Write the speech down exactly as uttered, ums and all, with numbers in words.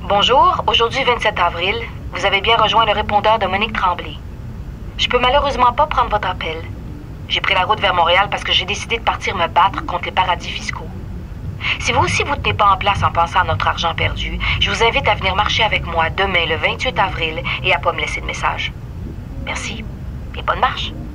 Bonjour, aujourd'hui vingt-sept avril, vous avez bien rejoint le répondeur de Monique Tremblay. Je peux malheureusement pas prendre votre appel. J'ai pris la route vers Montréal parce que j'ai décidé de partir me battre contre les paradis fiscaux. Si vous aussi vous ne tenez pas en place en pensant à notre argent perdu, je vous invite à venir marcher avec moi demain le vingt-huit avril et à pas me laisser de message. Merci et bonne marche.